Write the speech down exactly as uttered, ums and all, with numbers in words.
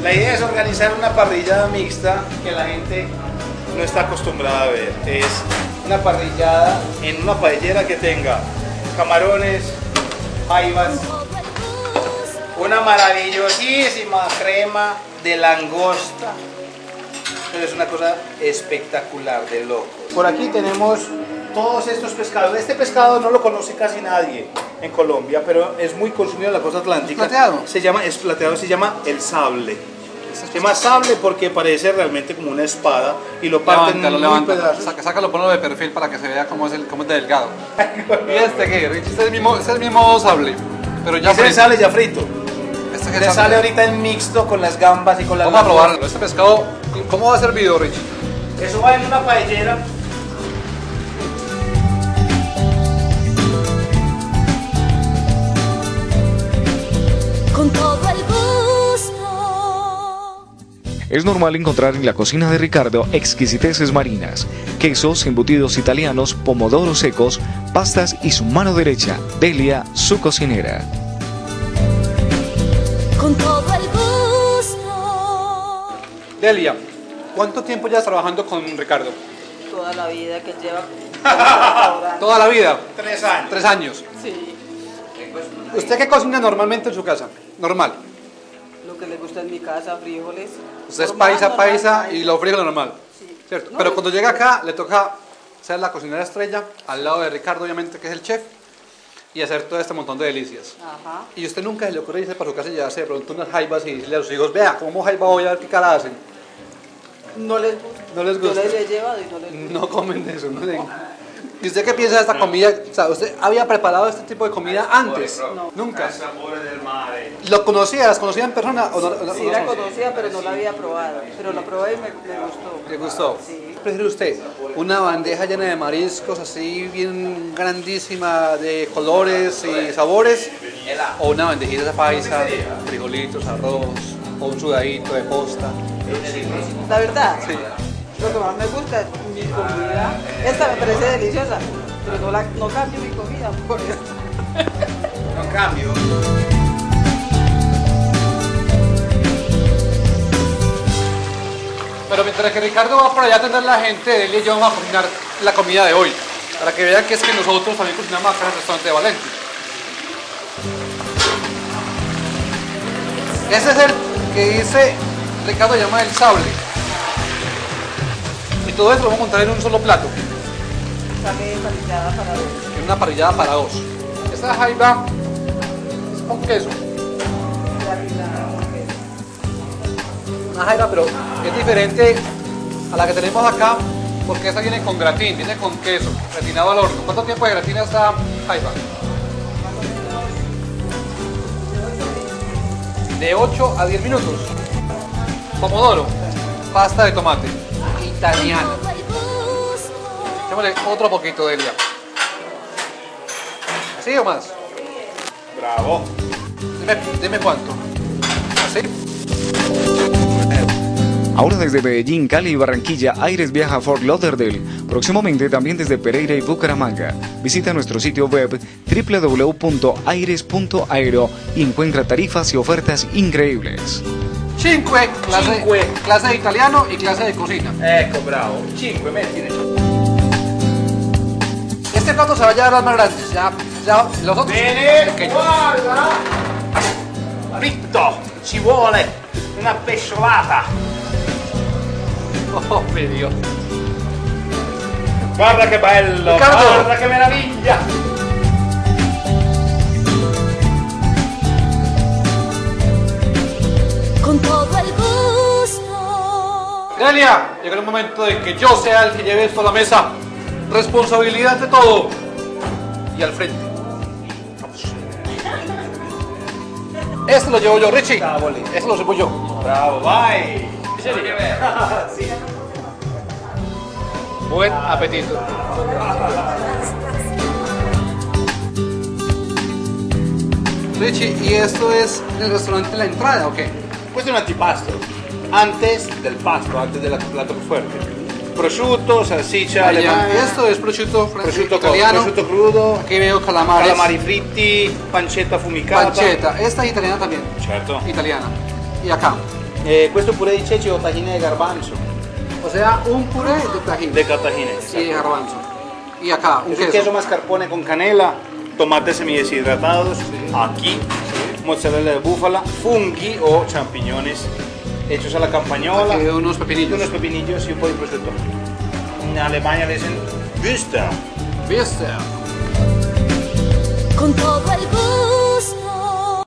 La idea es organizar una parrillada mixta que la gente no está acostumbrada a ver. Es una parrillada en una paellera que tenga camarones, jaivas, una maravillosísima crema de langosta. Pero es una cosa espectacular, de loco. Por aquí tenemos todos estos pescados. Este pescado no lo conoce casi nadie en Colombia, pero es muy consumido en la costa atlántica. ¿Plateado? Se llama, es plateado, se llama el sable. Se llama sable porque parece realmente como una espada y lo parten en mil pedazos. Saca, sácalo, ponlo de perfil para que se vea cómo es, el, cómo es de delgado. Y este que, Richie, este es el mismo, este es el mismo sable, pero ya frito. Este sale ya frito. Este que le sale ahorita en mixto con las gambas y con las... Vamos a probarlo. Este pescado, ¿cómo va servido, Richie? Eso va en una paellera. Con todo el gusto. Es normal encontrar en la cocina de Ricardo exquisiteces marinas, quesos, embutidos italianos, pomodoros secos, pastas y su mano derecha, Delia, su cocinera. Con todo el gusto. Delia, ¿cuánto tiempo llevas trabajando con Ricardo? Toda la vida que lleva. ¿Toda la vida? Tres años. Tres años. Sí, ¿Usted qué cocina normalmente en su casa? Normal. lo que le gusta en mi casa, frijoles. Usted es normal, paisa, normal, paisa normal. y lo frijoles normal. Sí. ¿Cierto? No, Pero y- cuando llega acá, le toca ser la cocinera estrella, al lado de Ricardo, obviamente, que es el chef, y hacer todo este montón de delicias. Ajá. Y usted nunca se le ocurre irse para su casa y llevarse de pronto unas jaivas y decirle a sus hijos, vea, ¿cómo jaiba voy a ver qué cara hacen? No les gusta. No les gusta. Yo les he llevado y no les gusta. No comen de eso, no le... ¿Y usted qué piensa de esta comida? O sea, ¿usted había preparado este tipo de comida antes? No. Nunca. Sabores del mar. ¿Lo conocía? ¿Las conocía en persona? ¿O no, o no- Sí no la las conocía? conocía, pero no la había probado. Pero la probé y me, me gustó. ¿Le gustó? Sí. ¿Prefiere usted una bandeja llena de mariscos así bien grandísima de colores y sabores? ¿O una bandejita de paisa, frijolitos, arroz, o un sudadito de posta? La verdad, Sí. lo que más me gusta es mi comida. Esta me parece deliciosa, pero no, la, no cambio mi comida por eso. No cambio. Pero mientras que Ricardo va por allá a atender a la gente, Delia y yo vamos a cocinar la comida de hoy. Para que vean que es que nosotros también cocinamos acá en el restaurante de Valenti. Ese es el que dice, Ricardo llama el sable. Y todo eso lo vamos a montar en un solo plato, Sale parrillada para ver. en una parrillada para dos. Esta jaiba es con queso. Una jaiba, pero es diferente a la que tenemos acá, porque esta viene con gratín, viene con queso, gratinado al horno. ¿Cuánto tiempo de gratina esta jaiba? De ocho a diez minutos. Pomodoro, pasta de tomate, italiana. Todo el gusto. Echémosle otro poquito de Delia. ¿Así o más? Bravo. Dime, dime cuánto. ¿Así? Ahora desde Medellín, Cali y Barranquilla, Aires viaja a Fort Lauderdale. Próximamente también desde Pereira y Bucaramanga. Visita nuestro sitio web doble u doble u doble u punto aires punto aero y encuentra tarifas y ofertas increíbles. Cinque, clase, Cinque. clase de italiano y clase de cocina. Ecco, bravo. Cinque, mettine. Este plato se va a llevar las más grandes, ya, ya los otros Bene, pequeños. guarda. Fritto, ci vuole una pesciolata. Oh, mi Dios. Guarda che bello, Riccardo. guarda che meraviglia. Con todo el gusto. Delia, llega el momento de que yo sea el que lleve esto a la mesa. Responsabilidad de todo. Y al frente. Vamos. Este lo llevo yo, Richie. Cavoli. Este lo llevo yo. Bravo, vai. Sì. Buen apetito. Richie, ¿y esto es el restaurante la entrada o qué? Questo è un antipasto, antes del pasto, antes del plato fuerte. Prosciutto, salsiccia Ah, ya. alemana, Esto es prosciutto, fran- prosciutto, italiano. prosciutto crudo, Aquí veo calamares. calamari fritti, pancetta affumicata. Pancetta. Esta es italiana también. Certo. Italiana. Y acá. Eh, questo purè di ceci o tahine de garbanzo. O sea, un puré de tajín De tahine. y de garbanzo. Y acá, un Es un queso. queso mascarpone con canela, tomates semideshidratados, aquí, mozzarella de búfala, funghi o champiñones hechos a la campañola, Aquí unos pepinillos. unos pepinillos y un po' di prosciutto. En Alemania le dicen Würstel. ¿Viste? Con todo el gusto.